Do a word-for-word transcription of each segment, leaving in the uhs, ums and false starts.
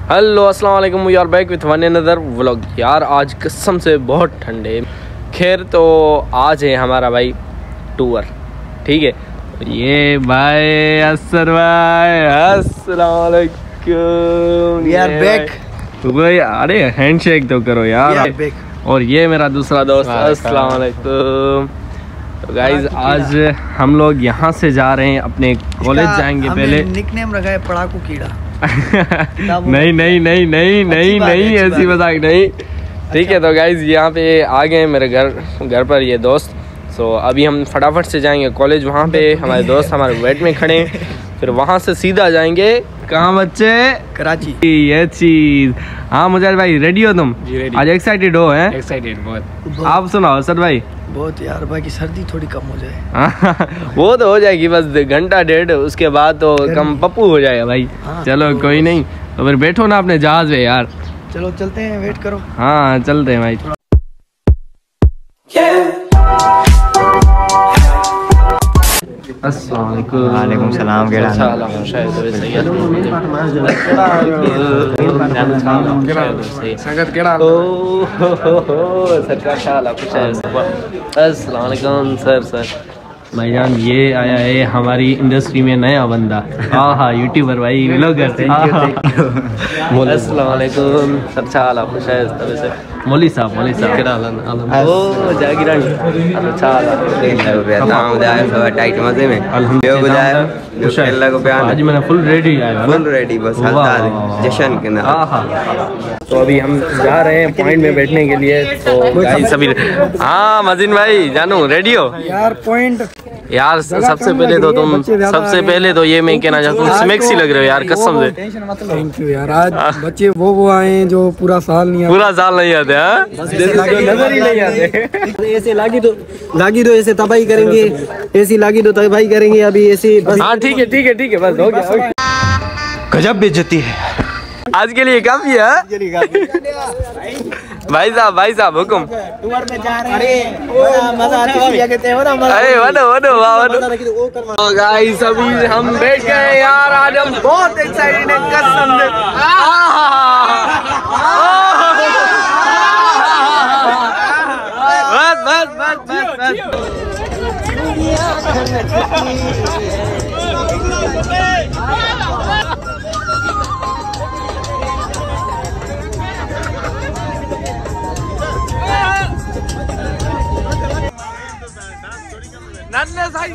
Hello अस्सलाम वालेकुम, we are back with one another vlog. यार आज कसम से बहुत ठंडे। खैर तो आज है हमारा भाई टूर, ठीक है। ये भाई असर भाई अस्सलाम वालेकुम, वी आर बैक। भाई अरे हैंडशेक तो करो यार। और ये मेरा दूसरा दोस्त अस्सलाम वालेकुम। तो गाइज आज हम लोग यहाँ से जा रहे हैं, अपने कॉलेज जाएंगे। पहले निकनेम रखा है पढ़ाकू कीड़ा। नहीं नहीं नहीं नहीं नहीं नहीं ऐसी मजाक नहीं, ठीक है। तो गाइज यहाँ पे आ गए मेरे घर घर पर ये दोस्त। सो अभी हम फटाफट से जाएंगे कॉलेज। वहाँ पे हमारे दोस्त हमारे वेट में खड़े हैं, फिर वहाँ से सीधा जाएंगे कहाँ बच्चे? कराची। ये चीज। हाँ मुझे भाई रेडी हो तुम? आज एक्साइटेड हो? हैं एक्साइटेड बहुत। आप सुनाओ सर भाई। बहुत यार, बाकी सर्दी थोड़ी कम हो जाए। वो तो हो जाएगी, बस घंटा डेढ़, उसके बाद तो कम पप्पू हो जाएगा भाई। हाँ, चलो तो कोई नहीं, तो फिर बैठो ना अपने जहाज में यार। चलो चलते हैं, वेट करो। हाँ चलते हैं भाई। अस्सलाम वालेकुम। वालेकुम सलाम। केड़ा हाल है? शायद सही है। संगत केड़ा? ओ हो हो सर का ख्याल है कुछ है। अस्सलाम वालेकुम सर। सर भाईजान ये आया है हमारी इंडस्ट्री में नया बंदा। हाँ हाँ यूट्यूबर भाई, व्लॉगर। अस्सलाम वालेकुम सर, चाल आप खुश है? तब से मौली साहब मौली साहब केड़ा हाल? ओ जागीरान अच्छा नाम जाए सब टाइट मजे में। अल्हम्दुलिल्लाह खुश है। अल्लाह को प्यार। आज मैंने फुल रेडी आया, फुल रेडी, बस हल्का जश्न के ना। तो अभी हम जा रहे हैं पॉइंट में बैठने के लिए। तो गाइस सभी, हाँ मजीन भाई जानू रेडी हो यार? पॉइंट यार सबसे पहले तो तुम सबसे पहले तो ये मैं कहना चाहता हूँ, तुम सेक्सी लग रहे हो यार कसम से। थैंक यू यार। आज बच्चे वो वो आए हैं जो पूरा साल नहीं आते। पूरा साल नहीं आते हैं, नजर ही नहीं आते। ऐसे लागी तो लागी तो ऐसे तबाही करेंगे, ऐसी लागी तो तबाही करेंगे। अभी ऐसे बस। हाँ ठीक है ठीक है ठीक है, बस हो गया। गजब बेइज्जती है आज के लिए काफी है भाई साहब। भाई साहब हुक्म। अरे मजा अरे वनो वनो वनो गाइस अभी हम बैठ गए यार। आज हम बहुत एक्साइटेड हैं कसम से। बस बस बस बस नन्हे साई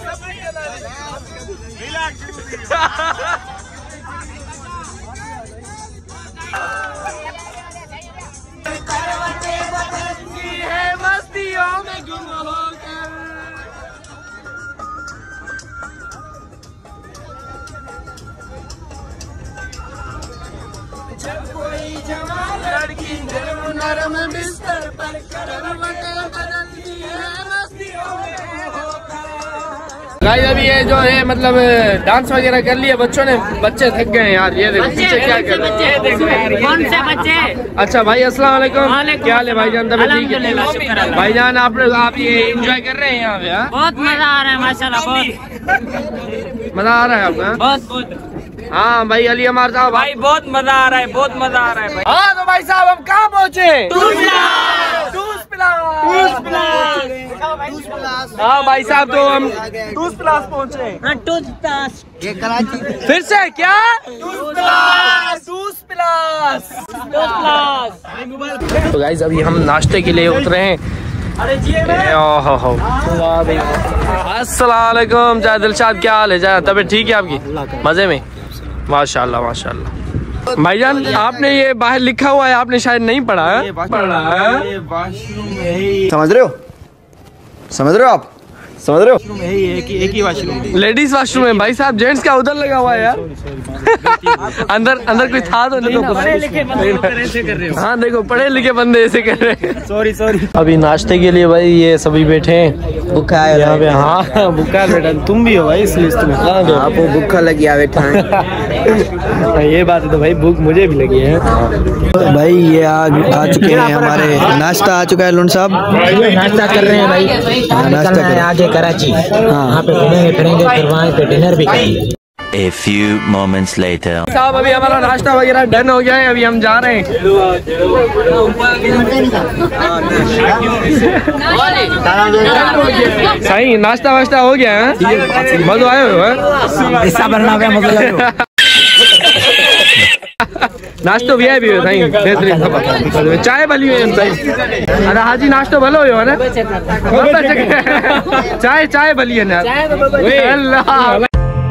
मस्तियों में गुम होकर। जब कोई जवान लड़की नरम नरम बिस्तर पर करवटें बदलती है मस्तियों में। गाइस अभी ये जो है मतलब डांस वगैरह कर लिया बच्चों ने, बच्चे थक गए यार। ये देखो पीछे क्या कर रहे हैं। कौन से बच्चे? अच्छा भाई अस्सलाम वालेकुम, क्या हाल है भाईजान? तबीयत ठीक है भाईजान? आप आप ये एंजॉय कर रहे हैं यहाँ पे? हाँ बहुत मजा आ रहा है माशाल्लाह, बहुत मजा आ रहा है आपका? बहुत बहुत। हाँ भाई अली अमार साहब भाई बहुत मजा आ रहा है, बहुत मजा आ रहा है भाई। हाँ तो भाई साहब हम कहाँ पहुँचे? हाँ भाई साहब तो हम टूस प्लास पहुँचे। हाँ टूस प्लास ये कराची। फिर से क्या? टूस प्लास टूस प्लास टूस प्लास। तो गाइस अभी हम नाश्ते के लिए उतरे हैं। अस्सलाम वालेकुम जा दिलशाद, क्या हाल है? जा तबीयत ठीक है आपकी? मजे में? माशाल्लाह माशाल्लाह। भाईजान आपने ये बाहर लिखा हुआ है, आपने शायद नहीं पढ़ा है? पढ़ा है। समझ रहे हो? समझ रहे हो आप? समझ रहे हो? एक ही एक ही वाशरूम, लेडीज वाशरूम है भाई साहब, जेंट्स का उधर लगा हुआ है यार। अंदर अंदर कोई था तो नहीं? पढ़े लिखे बंदे ऐसे कर रहे हो। हाँ देखो पढ़े लिखे बंदे ऐसे कर रहे हैं। Sorry sorry. अभी नाश्ते के लिए भाई ये सभी बैठे हैं, भूखा है यहाँ पे। हाँ भूखा बैठा, तुम भी हो भाई इस लिस्ट में। आपको भूखा लगी आ बैठा है। ये बात है तो भाई भूख मुझे भी लगी है भाई। ये आ, आ चुके हैं हमारे, नाश्ता आ चुका है लुन साहब। नाश्ता कर रहे हैं भाई, नाश्ता आगे कराची। हाँ, वहाँ पे घूमेंगे फिरेंगे, फिर वहाँ पे डिनर भी करेंगे। A few moments later. साहब अभी हमारा नाश्ता वगैरह डन हो गया है, अभी हम जा रहे हैं। सही नाश्ता वाश्ता हो गया है, मज़ा आया हुआ है। ऐसा बनना है मजा नाश्तो भी है भी सही बेहतरीन चाय भली हुई सही। अरे हाजी नाश्तो भलो हो ना, चाय चाय भली है ना। अल्लाह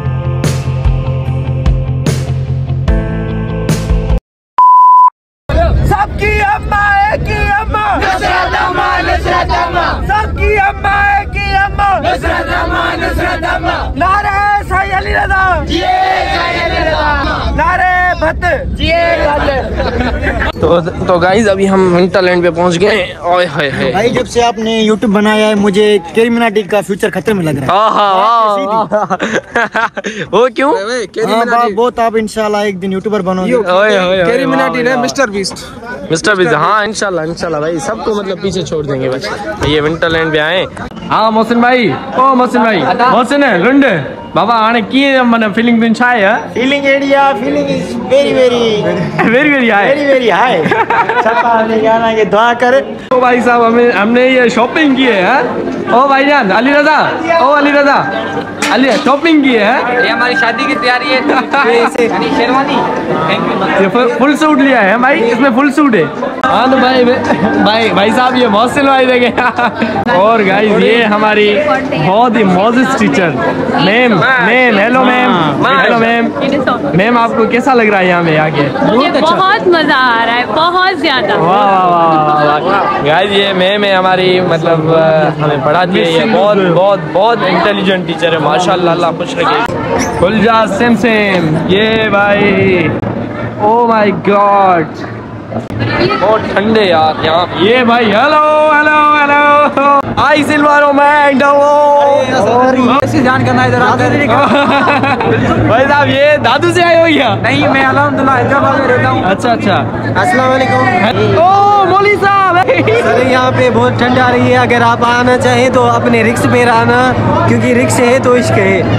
सबकी अम्मा है की अम्मा नुसरत अम्मा नुसरत अम्मा सबकी अम्मा है की अम्मा नुसरत अम्मा नुसरट अम्मा नारे साई अली रज़ा जिए साई अली रज़ा नारे भत जिए भत। तो तो गाइस अभी हम विंटरलैंड पे पहुंच गए हैं। ओए हाय हाय भाई जब से आपने यूट्यूब बनाया है मुझे कैरी मिनाटी का फ्यूचर खतरे में लग रहा है। हाँ हाँ वो क्यों? हाँ, बहुत आप इंशाल्लाह एक दिन यूट्यूबर बनोगे। कैरी मिनाटी ने मिस्टर बीस्ट मिस्टर बीस्ट हाँ इंशाल्लाह इंशाल्लाह भाई सबको मतलब पीछे छोड़ देंगे बस। ये विंटरलैंड पे आए। हाँ मोहसिन भाई ओ मोहसिन भाई मोहसिन है लुंड बाबा आने की मैंने फीलिंग दिन छाए है feeling area feeling is very very very very high very very high छपा ने गाना ये दुआ करे। ओ भाई साहब हमें हमने ये शॉपिंग की है। ओ भाईजान अली रजा ओ अली रजा अली शॉपिंग की है। ये हमारी शादी की तैयारी है, शेरवानी ये फुल सूट लिया है भाई, इसमें फुल सूट है। हाँ तो भाई भाई भाई साहब ये मोहसिन भाई देखे। और गाइस ये हमारी बहुत ही मोजिस teacher ma'am ma'am hello ma'am hello ma'am ma'am आपको कैसा लग रहा है यहाँ पे आके? मुझे बहुत मजा आ रहा है, बहुत ज्यादा। वाह वाह वाह वाह गाइस ये मैम है हमारी, मतलब हमें पढ़ाती है। ये बहुत बहुत बहुत इंटेलिजेंट टीचर है माशाल्लाह, अल्लाह खुश रखे। खुलजा सेम सेम ये भाई ओ माय गॉड बहुत ठंडे यार यहाँ। ये भाई हेलो हेलो हेलो आई सिल्वारो मैन जान करना इधर भाई साहब ये दादू से आए हो क्या? नहीं मैं अल्हम्दुलिल्लाह हैदराबाद में रहता हूँ। अच्छा अच्छा अस्सलाम वालेकुम। ओ मौली साहब सर यहाँ पे बहुत ठंड आ रही है, अगर आप आना चाहें तो अपने रिक्स पे आना क्योंकि रिक्स है तो इश्क है।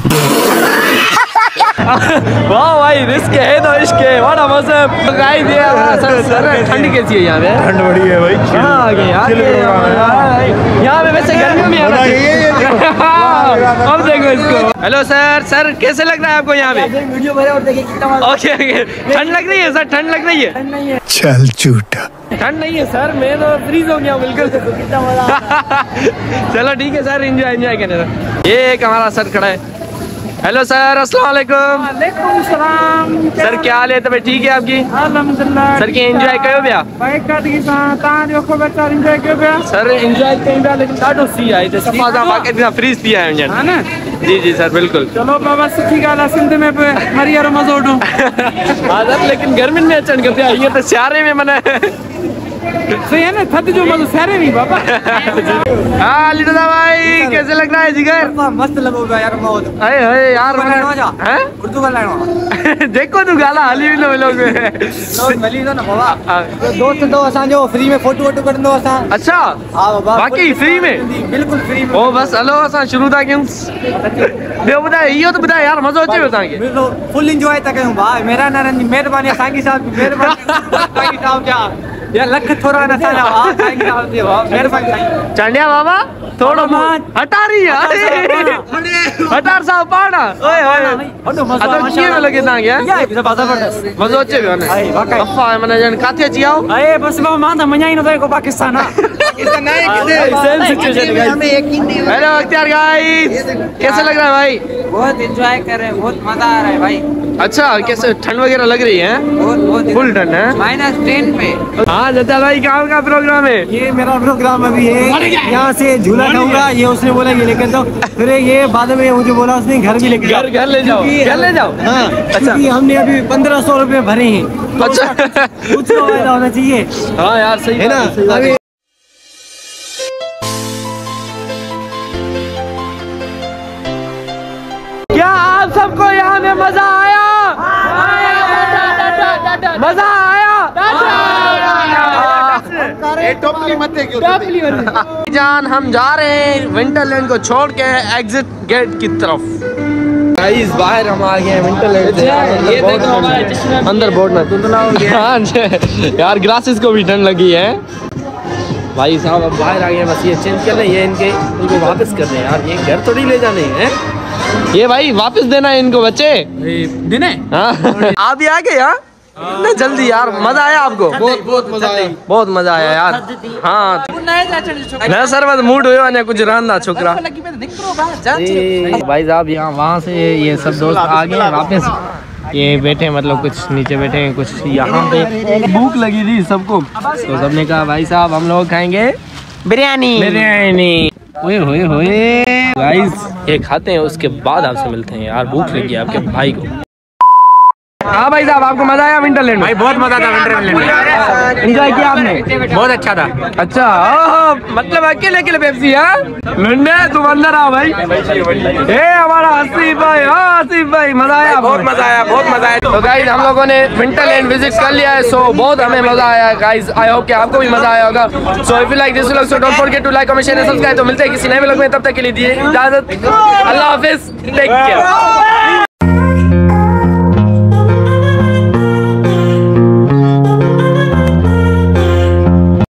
वाह भाई रिस्क है तो इश्क है वाड़ा मौसम। तो गाइस ये सर सर ठंड कैसी है यहाँ पे? ठंड बड़ी है भाई। हाँ यार यहाँ पे वैसे गर्मियों में आना चाहिए। अब देखो इसको। हेलो सर सर कैसे लग रहा है आपको यहाँ पे? वीडियो भरे और देखिए कितना मजा। ओके ओके ठंड लग रही है सर? ठंड लग रही है? चल झूठा ठंड नहीं है सर, मैं तो फ्रीज हो गया बिल्कुल। कितना मजा। चलो ठीक है सर एंजॉय एंजॉय करने। ये एक हमारा सर खड़ा है। हेलो सर अस्सलाम वालेकुम। वालेकुम सलाम। सर क्या हाल है? तबीयत ठीक है आपकी? अल्हम्दुलिल्लाह। सर की एंजॉय कयो पिया? भाई काट की तां जो को बच्चा एंजॉय कयो पिया? सर एंजॉय कईंदा लेकिन ॾाढो सी आहे त सफ़ा सां मार्केट में फ्रीज पिया है हां ना। जी जी सर बिल्कुल। चलो बाबा सुठी ॻाल्हि आहे, सिंध में बि हरियर मज़ो वठूं। हाँ सर लेकिन गर्मियुनि में अचणु खपे, हीअं त सियारे में माना सही है ना, थद जो मज़ो सियारे में बाबा। हाँ अली रज़ा भाई कैसे लग रहा है जिगर? मस्त लगो यार बहुत। अरे अरे यार हैं उर्दू ॻाल्हाइणो देखो तू गाला हली वेंदो व्लॉग में। दोस्त मिली तो ना बाबा, दोस्त तो असांजो फ्री में फोटो वोटो कढंदो असां। अच्छा हाँ बाबा बाक़ी फ्री में? बिल्कुल फ्री में। ओ बस हलो असां शुरू था कयूं। ॿियो ॿुधाए इहो त ॿुधाए यार मज़ो अचेव तव्हांखे? फुल इंजॉय था कयूं भाई, मेरा नारायण जी महिरबानी साईं साहब की महिरबानी साईं साहब जा या लख थोरा न साला हां साईं साहब जी महिरबानी साईं। चांडिया बाबा थोड़ो हटारी यार हटार साहब पाना ओए ओए वॾो मज़ो अदर कीअं लगे तव्हांखे? या जबरदस्त मज़ो अचे पियो न? आहे वाकई। अफ़ा माना ॼण काथे अची आओ? अरे बस बाबा मां त मञा ई न को पाकिस्तान आहे। पाकिस्तान नहीं किसे सेम सिचुएशन गाइस, हमें यकीन नहीं। हेलो अख्तियार गाइस कैसे लग रहा है भाई? बहुत एंजॉय कर रहे हैं, बहुत मजा आ रहा है भाई। अच्छा कैसे ठंड वगैरह लग रही है? बहुत बहुत फुल ठंड है? माइनस टेन पे। हाँ जता भाई कहाँ का प्रोग्राम है? ये मेरा प्रोग्राम अभी है, यहाँ से झूला खाऊंगा, ये उसने बोला ये लेकर जाओ, फिर ये बाद में मुझे बोला उसने घर भी लेकर घर घर ले जाओ घर ले जाओ। हाँ अच्छा हमने अभी पंद्रह सौ रुपए भरे हैं तो अच्छा कुछ तो फायदा होना चाहिए हाँ यार सही है ना। अभी क्या आप सबको यहाँ में मजा आया? मजा आया? जान हम जा रहे हैं विंटरलैंड को छोड़ के एग्जिट गेट की तरफ। गाइस बाहर हम आ गए हैं विंटरलैंड से। ये देखो हमारा चश्मा अंदर बोर्ड में धुंधला हो गया। हाँ यार ग्लासेस को भी ठंड लगी है भाई साहब। अब बाहर आ गए बस ये चेंज कर रहे हैं, ये इनके इनको वापस कर रहे हैं यार। ये घर थोड़ी ले जाने हैं, ये भाई वापस देना है इनको बच्चे देने। हाँ आप भी आ गए यार नहीं जल्दी यार। मजा आया आपको? बहुत बहुत मजा आया, बहुत मजा आया यार। हाँ ना सर बस मूड हुआ ना कुछ रहना छोकरा भाई साहब। यहाँ वहाँ से ये सब दोस्त आ गए वापस, ये बैठे मतलब कुछ नीचे बैठे हैं कुछ यहाँ पे। भूख लगी थी सबको तो सबने कहा भाई साहब हम लोग खाएंगे बिरयानी बिरयानी। ओए होए होए गाइस ये खाते हैं उसके बाद आपसे मिलते हैं यार। भूख लगी है आपके भाई को। हाँ भाई साहब आपको मजा आया विंटरलैंड में? भाई बहुत मजा था विंटरलैंड में। एंजॉय किया आपने? बहुत अच्छा था। अच्छा ओह, मतलब अकेले अकेले पेप्सी है लुंडे तुम अंदर आओ भाई। ए हमारा आसिफ भाई, हाँ आसिफ भाई मजा आया? बहुत मजा आया, बहुत मजा आया। तो गाइस हम लोगों ने विंटरलैंड विजिट कर लिया है, सो बहुत हमें मजा आया गाइस। आई होप कि आपको भी मजा आया होगा। So if you like this vlog so don't forget to like comment share and subscribe. तो मिलते हैं किसी नए व्लॉग में, तब तक के लिए दिए इजाजत। अल्लाह हाफिज, टेक केयर।